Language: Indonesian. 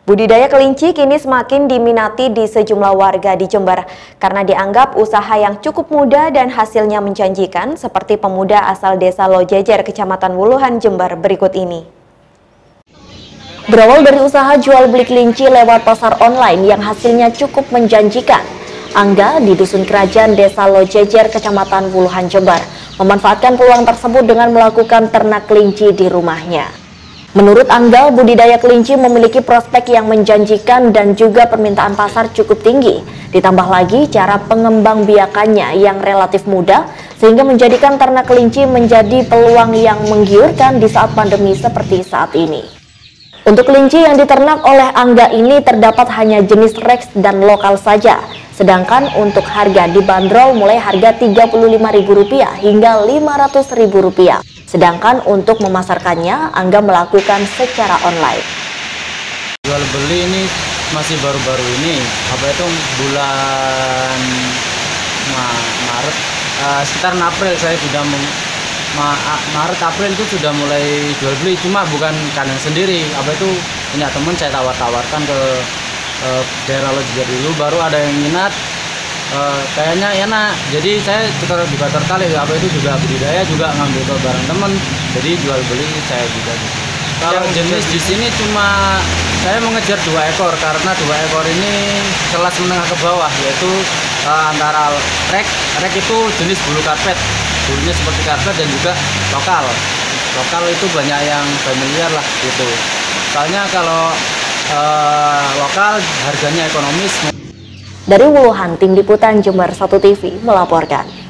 Budidaya kelinci kini semakin diminati di sejumlah warga di Jember karena dianggap usaha yang cukup mudah dan hasilnya menjanjikan, seperti pemuda asal desa Lojejer, Kecamatan Wuluhan, Jember berikut ini. Berawal dari usaha jual beli kelinci lewat pasar online yang hasilnya cukup menjanjikan, Angga di Dusun Kerajaan Desa Lojejer, Kecamatan Wuluhan, Jember memanfaatkan peluang tersebut dengan melakukan ternak kelinci di rumahnya. Menurut Angga, budidaya kelinci memiliki prospek yang menjanjikan dan juga permintaan pasar cukup tinggi. Ditambah lagi cara pengembangbiakannya yang relatif mudah, sehingga menjadikan ternak kelinci menjadi peluang yang menggiurkan di saat pandemi seperti saat ini. Untuk kelinci yang diternak oleh Angga ini terdapat hanya jenis Rex dan lokal saja. Sedangkan untuk harga dibanderol mulai harga Rp35.000 hingga Rp500.000. Sedangkan untuk memasarkannya, Angga melakukan secara online. Jual beli ini masih baru-baru ini, bulan Maret, sekitar April saya sudah Maret April itu sudah mulai jual beli, cuma bukan kandang sendiri, punya teman saya tawar-tawarkan ke daerah Lojejer dulu, baru ada yang minat. Kayaknya enak, jadi saya juga tertarik. Juga budidaya, juga ngambil ke barang temen, jadi jual beli saya juga. Kalau jenis di sini cuma saya mengejar 2 ekor karena 2 ekor ini kelas menengah ke bawah, yaitu antara Rex itu jenis bulu karpet, bulunya seperti karpet, dan juga lokal itu banyak yang familiar lah gitu. Soalnya kalau lokal harganya ekonomis. Dari Wuluhan, Tim Liputan Jember 1 TV melaporkan.